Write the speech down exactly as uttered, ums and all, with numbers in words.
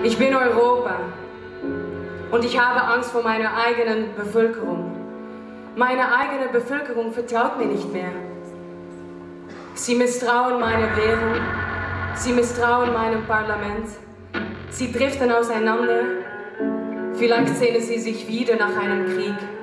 Ich bin Europa und ich habe Angst vor meiner eigenen Bevölkerung. Meine eigene Bevölkerung vertraut mir nicht mehr. Sie misstrauen meiner Währung, sie misstrauen meinem Parlament, sie driften auseinander, vielleicht sehnen sie sich wieder nach einem Krieg.